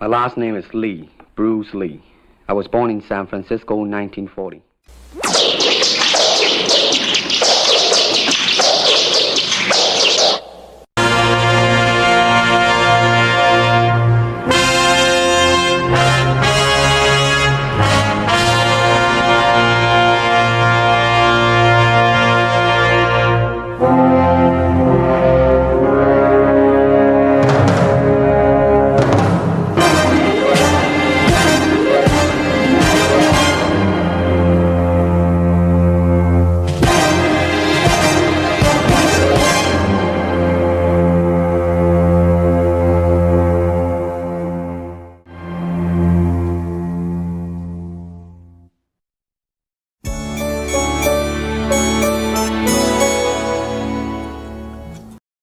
last name is Lee, Bruce Lee. I was born in San Francisco in 1940.